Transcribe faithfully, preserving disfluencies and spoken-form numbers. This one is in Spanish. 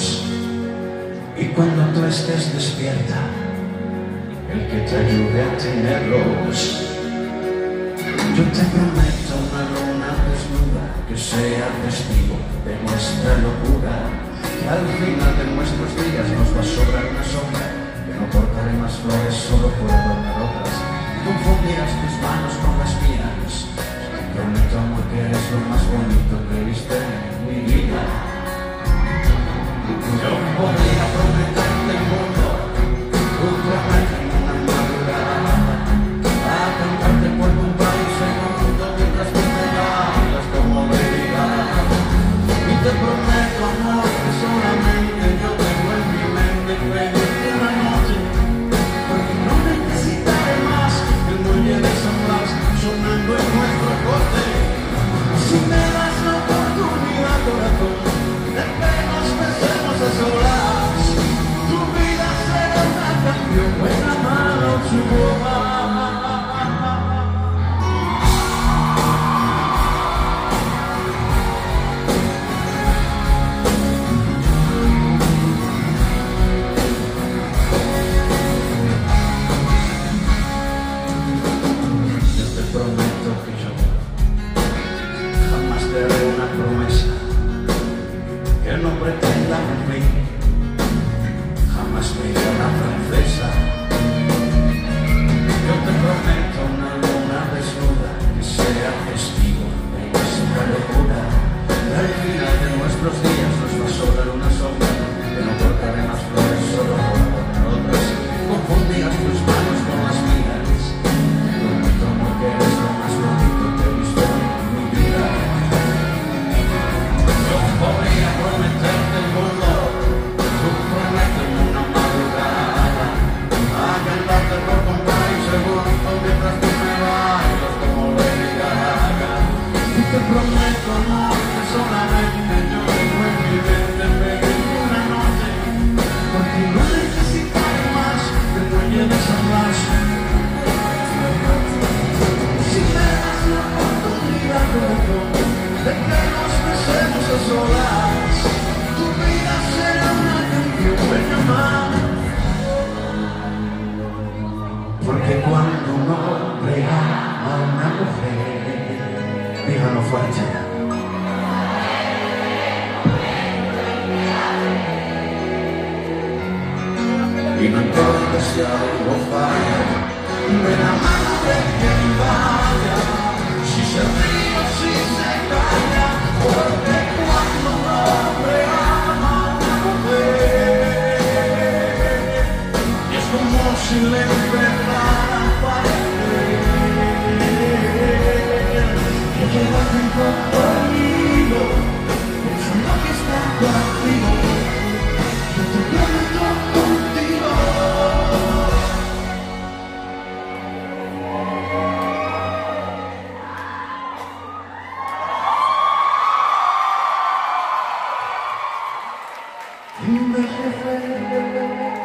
Y cuando tú estés despierta, el que te ayude a tenerlos. Yo te prometo una luna desnuda que sea testigo de nuestra locura, que al final de nuestros días nos va a sobrar una sombra, que no cortaré más flores solo por adornar otras, y confundirás tus manos con las mías. Te prometo, amor, que eres lo más bonito que he visto en mi vida. Yo podría prometerte el mundo, tú prométeme una madrugada, a cantarte por un país en el mundo mientras tú me bailas como bebida. Y te prometo, amor, que solamente yo tengo en mi mente pedirte una noche, porque no necesitaré más el muelle de San Blas sonando en nuestro coche. Si me das la oportunidad, corazón, de que nos besemos a solas, tu vida será una canción, buena mano, su boca. Yo te prometo que yo jamás te haré una promesa que no pretenda cumplir, jamás me iré a la francesa. Yo te prometo una luna desnuda que sea testigo de nuestra locura, que al final de nuestros días nos va a sobrar una sombra, que no cortaré más flores solo por adornar otras, confundirás tus manos con las mías. Te prometo, amor, que eres lo más bonito que he visto en mi vida. Yo podría prometerte el mundo, tú prométeme una madrugada, a cantarte por comprar y segundo mientras tú me bailas como Lady Gaga. Y te prometo, amor, que solamente yo tengo en mi mente pedirte una noche, porque no necesitaré más el muelle de San Blas. Si me das la oportunidad, corazón, de que nos besemos a solas, tu vida será una canción, venga más. Porque cuando un hombre ama a una mujer, díganlo fuerte, y no importa si algo falla, de la mano de quien vaya, si se ríe o si se calla, porque cuando un hombre ama a una mujer, es como si le empezara a parecer que lleva tiempo conmigo, pensando que está contigo. Yo te prometo contigo. Me